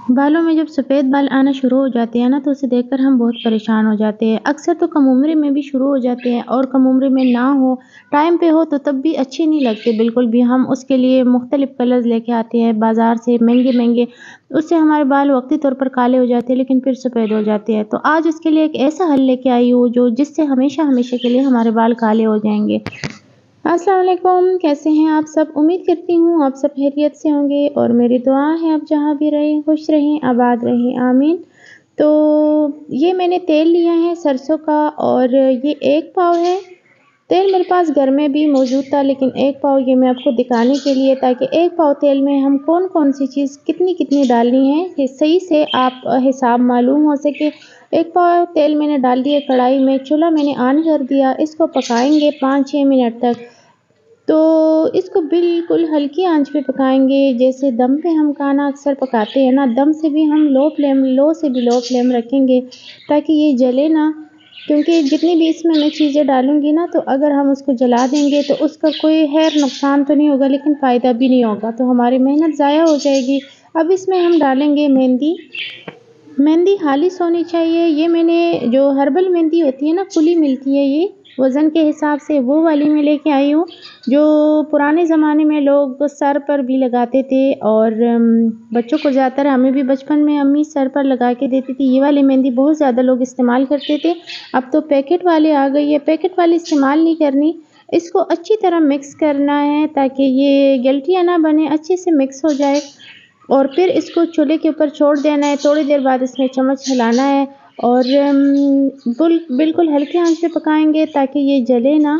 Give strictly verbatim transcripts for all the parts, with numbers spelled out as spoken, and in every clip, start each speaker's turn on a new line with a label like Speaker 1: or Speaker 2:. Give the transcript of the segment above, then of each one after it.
Speaker 1: बालों में जब सफ़ेद बाल आना शुरू हो जाते हैं ना, तो उसे देखकर हम बहुत परेशान हो जाते हैं। अक्सर तो कम उम्र में भी शुरू हो जाते हैं और कम उम्र में ना हो, टाइम पे हो तो तब भी अच्छे नहीं लगते बिल्कुल भी। हम उसके लिए मुख्तलिफ़ कलर्स लेके आते हैं बाज़ार से महँगे-महँगे, उससे हमारे बाल वक़्ती तौर पर काले हो जाते हैं लेकिन फिर सफ़ेद हो जाते हैं। तो आज उसके लिए एक ऐसा हल लेके आई हूँ जो जिससे हमेशा-हमेशा के लिए हमारे बाल काले हो जाएँगे। अस्सलाम वालेकुम, कैसे हैं आप सब? उम्मीद करती हूँ आप सब खैरियत से होंगे और मेरी दुआ है आप जहाँ भी रहें, खुश रहें, आबाद रहें, आमीन। तो ये मैंने तेल लिया है सरसों का और ये एक पाव है। तेल मेरे पास घर में भी मौजूद था लेकिन एक पाव ये मैं आपको दिखाने के लिए ताकि एक पाव तेल में हम कौन-कौन सी चीज़ कितनी-कितनी डालनी है, कि सही से आप हिसाब मालूम हो सके। एक पाव तेल मैंने डाल दिया कढ़ाई में, चूल्हा मैंने ऑन कर दिया, इसको पकाएँगे पाँच छह मिनट तक। तो इसको बिल्कुल हल्की आँच पे पकाएँगे, जैसे दम पे हम खाना अक्सर पकाते हैं ना, दम से भी हम लो फ्लेम लो से भी लो फ्लेम रखेंगे ताकि ये जले ना, क्योंकि जितनी भी इसमें मैं चीज़ें डालूँगी ना, तो अगर हम उसको जला देंगे तो उसका कोई खैर नुकसान तो नहीं होगा लेकिन फ़ायदा भी नहीं होगा, तो हमारी मेहनत ज़ाया हो जाएगी। अब इसमें हम डालेंगे मेहंदी। मेहंदी खालिस होनी चाहिए। ये मैंने जो हर्बल मेहंदी होती है ना, फुली मिलती है ये, वज़न के हिसाब से वो वाली मैं लेके आई हूँ, जो पुराने ज़माने में लोग सर पर भी लगाते थे और अम, बच्चों को ज़्यादातर हमें भी बचपन में अम्मी सर पर लगा के देती थी। ये वाली मेहंदी बहुत ज़्यादा लोग इस्तेमाल करते थे। अब तो पैकेट वाली आ गई है, पैकेट वाली इस्तेमाल नहीं करनी। इसको अच्छी तरह मिक्स करना है ताकि ये गिल्टियाँ ना बने, अच्छे से मिक्स हो जाए और फिर इसको चूल्हे के ऊपर छोड़ देना है। थोड़ी देर बाद इसमें चम्मच हिलाना है और अम, बुल बिल्कुल हल्की आँच पे पकाएँगे ताकि ये जले ना,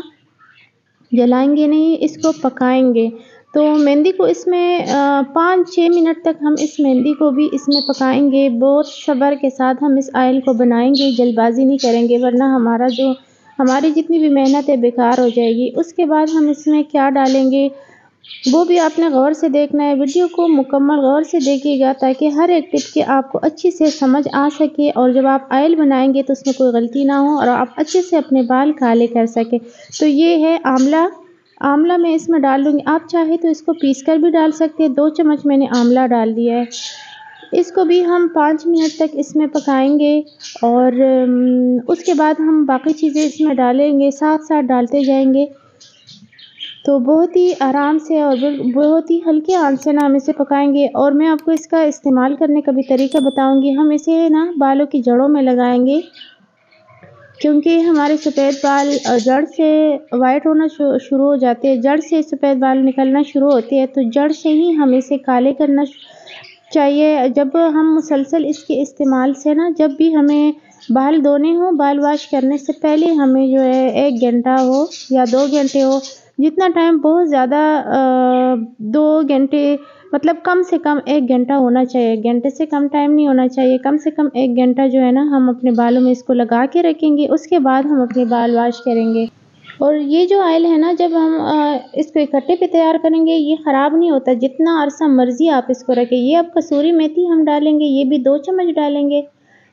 Speaker 1: जलाएँगे नहीं, इसको पकाएँगे। तो मेहंदी को इसमें अ, पाँच छह मिनट तक हम इस मेहंदी को भी इसमें पकाएँगे। बहुत सब्र के साथ हम इस ऑयल को बनाएँगे, जल्दबाज़ी नहीं करेंगे वरना हमारा जो हमारी जितनी भी मेहनत है बेकार हो जाएगी। उसके बाद हम इसमें क्या डालेंगे, वो भी आपने गौर से देखना है। वीडियो को मुकम्मल गौर से देखिएगा ताकि हर एक टिप की आपको अच्छे से समझ आ सके और जब आप ऑयल बनाएँगे तो उसमें कोई गलती ना हो और आप अच्छे से अपने बाल काले कर सकें। तो ये है आंवला, आंवला मैं इसमें डाल दूँगी। आप चाहे तो इसको पीस कर भी डाल सकते हैं। दो चम्मच मैंने आंवला डाल दिया है। इसको भी हम पाँच मिनट तक इसमें पकाएँगे और उम, उसके बाद हम बाकी चीज़ें इसमें डालेंगे, साथ-साथ डालते जाएँगे। तो बहुत ही आराम से और बिल बहुत ही हल्की आँच से ना हम इसे पकाएँगे और मैं आपको इसका इस्तेमाल करने का भी तरीका बताऊँगी। हम इसे ना बालों की जड़ों में लगाएँगे, क्योंकि हमारे सफ़ेद बाल अ, जड़ से वाइट होना शु शुरू हो जाते हैं, जड़ से सफ़ेद बाल निकलना शुरू होते हैं, तो जड़ से ही हम इसे काले करना चाहिए। जब हम मुसलसल इसके इस्तेमाल से ना, जब भी हमें बाल धोने हों, बाल वॉश करने से पहले हमें जो है एक घंटा हो या दो घंटे हो, जितना टाइम बहुत ज़्यादा अ, दो घंटे मतलब कम से कम एक घंटा होना चाहिए, घंटे से कम टाइम नहीं होना चाहिए। कम से कम एक घंटा जो है ना, हम अपने बालों में इसको लगा के रखेंगे, उसके बाद हम अपने बाल वॉश करेंगे। और ये जो ऑयल है ना, जब हम अ, इसको इकट्ठे पे तैयार करेंगे, ये ख़राब नहीं होता, जितना अरसा मर्ज़ी आप इसको रखें। ये अब कसूरी मेथी हम डालेंगे, ये भी दो चम्मच डालेंगे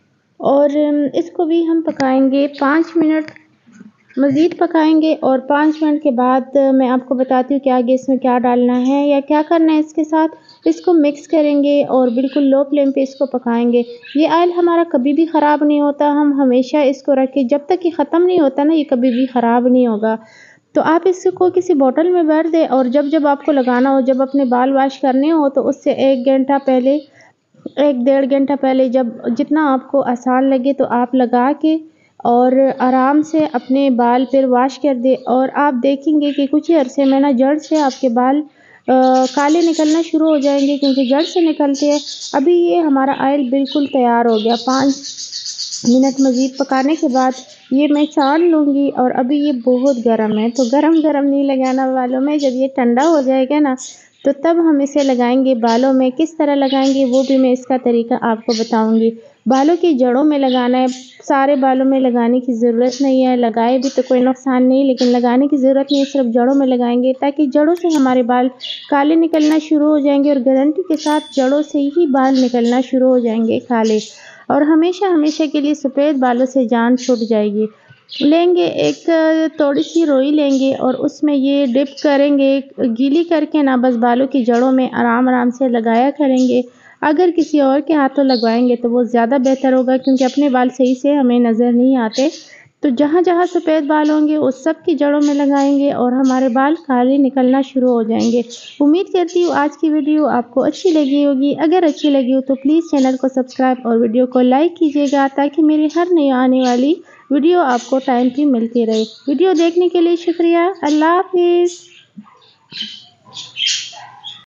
Speaker 1: और अम, इसको भी हम पकाएँगे पाँच मिनट, मज़ीद पकाएँगे और पाँच मिनट के बाद अ, मैं आपको बताती हूँ कि आगे इसमें क्या डालना है या क्या करना है इसके साथ। इसको मिक्स करेंगे और बिल्कुल लो फ्लेम पे इसको पकाएँगे। ये ऑयल हमारा कभी भी ख़राब नहीं होता, हम हमेशा इसको रखें, जब तक ये ख़त्म नहीं होता ना, ये कभी भी ख़राब नहीं होगा। तो आप इसको किसी बॉटल में भर दें और जब-जब आपको लगाना हो, जब अपने बाल वॉश करने हो, तो उससे एक घंटा पहले, एक डेढ़ घंटा पहले, जब जितना आपको आसान लगे तो आप लगा के और आराम से अपने बाल फिर वॉश कर दें और आप देखेंगे कि कुछ ही अरसे में ना जड़ से आपके बाल अ, काले निकलना शुरू हो जाएँगे, क्योंकि जड़ से निकलते हैं। अभी ये हमारा ऑयल बिल्कुल तैयार हो गया। पाँच मिनट मज़ीद पकाने के बाद ये मैं छान लूँगी और अभी ये बहुत गर्म है, तो गरम-गरम नहीं लगाना बालों में। जब ये ठंडा हो जाएगा ना, तो तब हम इसे लगाएँगे बालों में। किस तरह लगाएँगे वो भी मैं इसका तरीका आपको बताऊँगी। बालों की जड़ों में लगाना है, सारे बालों में लगाने की ज़रूरत नहीं है, लगाए भी तो कोई नुकसान नहीं, लेकिन लगाने की ज़रूरत नहीं है, सिर्फ़ जड़ों में लगाएँगे ताकि जड़ों से हमारे बाल काले निकलना शुरू हो जाएँगे और गारंटी के साथ जड़ों से ही बाल निकलना शुरू हो जाएँगे काले और हमेशा-हमेशा के लिए सफ़ेद बालों से जान छूट जाएगी। लेंगे एक थोड़ी-सी रोई लेंगे और उसमें ये डिप करेंगे, गीली करके ना बस बालों की जड़ों में आराम-आराम से लगाया करेंगे। अगर किसी और के हाथों लगवाएंगे तो वो ज़्यादा बेहतर होगा, क्योंकि अपने बाल सही से हमें नज़र नहीं आते। तो जहाँ जहाँ सफ़ेद बाल होंगे उस सब की जड़ों में लगाएंगे और हमारे बाल काले निकलना शुरू हो जाएंगे। उम्मीद करती हूँ आज की वीडियो आपको अच्छी लगी होगी। अगर अच्छी लगी हो तो प्लीज़ चैनल को सब्सक्राइब और वीडियो को लाइक कीजिएगा, ताकि मेरी हर नई आने वाली वीडियो आपको टाइम पे मिलती रहे। वीडियो देखने के लिए शुक्रिया। अल्लाह हाफिज़।